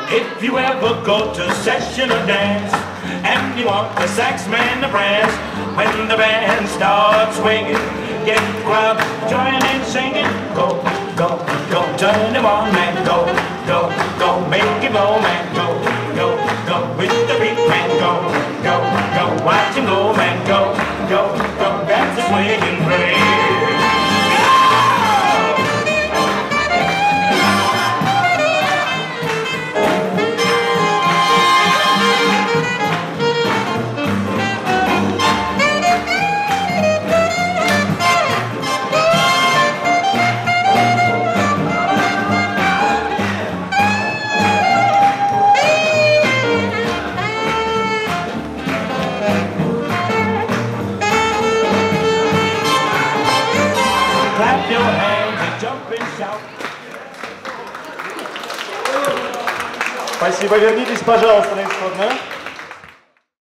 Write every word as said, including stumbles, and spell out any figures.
If you ever go to session or dance and you want the sax man to prance, when the band starts swinging, get the crowd join in singing. Go, go, go, turn him on, man. Go, go, go, make it blow, man. Go, go, go, with the beat, man. Go, go, go, watch him go, man. Go, go, go, that's the swinging play. Clap your hands and jump and shout. Спасибо. Вернитесь, пожалуйста, на исходную.